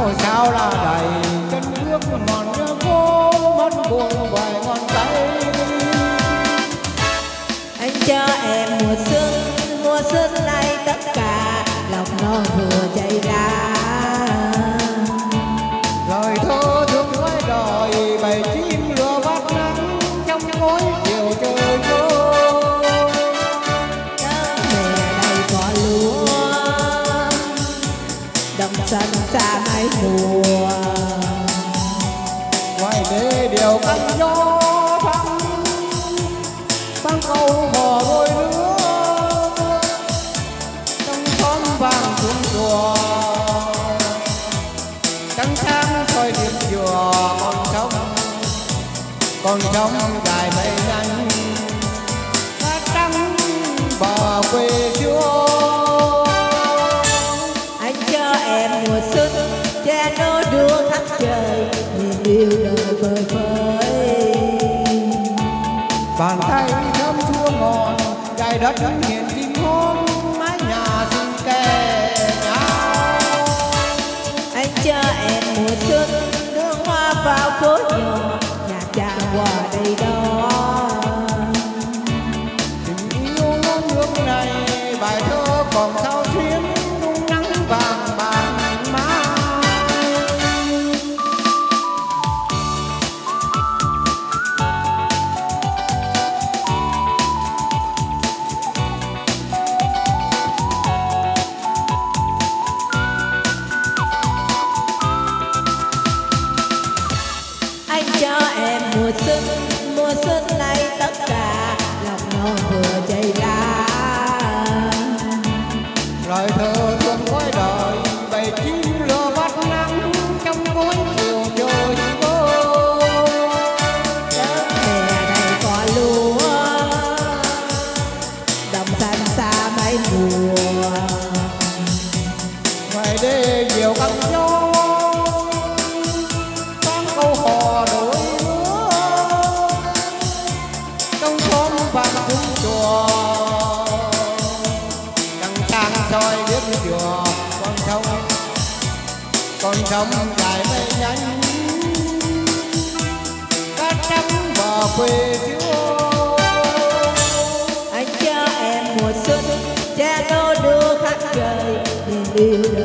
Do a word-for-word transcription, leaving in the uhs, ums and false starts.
ngôi sao là đầy chân bước mòn nhớ phố mất buồn vài ngón tay. Anh cho em mùa xuân, mùa xuân này tất cả lòng non vừa chạy ra. Lời thơ thương nói đời bầy chim lừa bắt nắng trong ngôi chiều trời trôi. Đất mẹ đầy cỏ lúa, đồng sân xa mái mùa. Ngoài đê điều cánh gió thắm vang câu hò đôi lứa. Trong xóm vàng xuống chùa trắng sáng soi điện chùa. Con sông con sông dài mây nhanh cát trắng bờ quê chúa. Anh cho em mùa xuân che nô đua khắp trời, nhìn yêu đời vơi vơi. Bàn tay thơm chua ngọt gai đất nghiền chim hót mái nhà xinh kề nhau. Anh cho em mùa xuân đưa hoa vào phố nhỏ, nhà tràn quà đầy đó. Tình yêu non nước này bài thơ còn sao xuyến nung nắng vàng bàn má. Anh cho em mùa xuân, mùa xuân này tất cả lòng non vừa chạy ra. Lời thơ thương cõi đời bầy chim lừa bắt nắng trong cuối chiều trời vơi. Đất mẹ đầy cỏ lúa, đồng xanh xa mái mùa. Ngoài đê nhiều cánh gió vang câu hò đôi lứa. Trong xóm vàng xuống chùa trăng sáng soi biết chùa. Con sông con sông dài mây nhanh cát trắng bờ quê chúa. Anh cho em mùa xuân che nô đua khắp trời, nhìn yêu